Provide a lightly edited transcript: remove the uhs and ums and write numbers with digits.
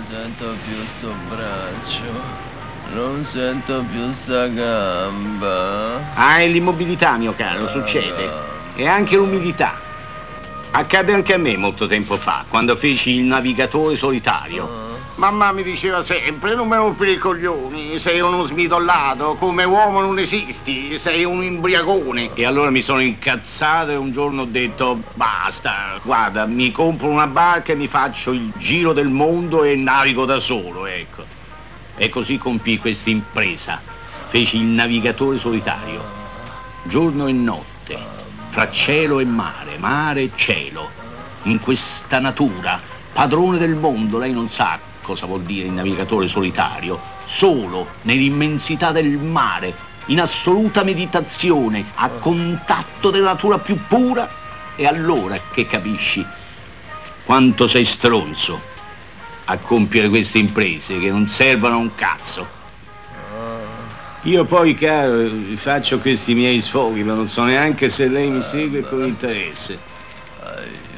sento più sto braccio, non sento più sta gamba. Hai l'immobilità, mio caro, succede. E anche l'umidità. Accadde anche a me molto tempo fa, quando feci il navigatore solitario. Mamma mi diceva sempre, non me rompere i coglioni, sei uno smidollato, come uomo non esisti, sei un imbriagone. E allora mi sono incazzato e un giorno ho detto, basta, guarda, mi compro una barca e mi faccio il giro del mondo e navigo da solo, ecco. E così compii questa impresa, feci il navigatore solitario, giorno e notte, fra cielo e mare e cielo, in questa natura, padrone del mondo, lei non sa cosa vuol dire il navigatore solitario, solo nell'immensità del mare, in assoluta meditazione, a contatto della natura più pura, e allora che capisci quanto sei stronzo a compiere queste imprese che non servono a un cazzo. Io poi, caro, faccio questi miei sfoghi, ma non so neanche se lei mi segue con interesse.